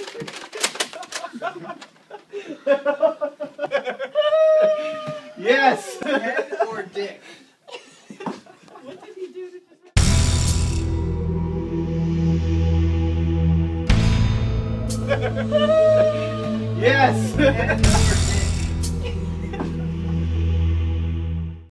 Yes! Head or dick? What did he do to Yes! Head or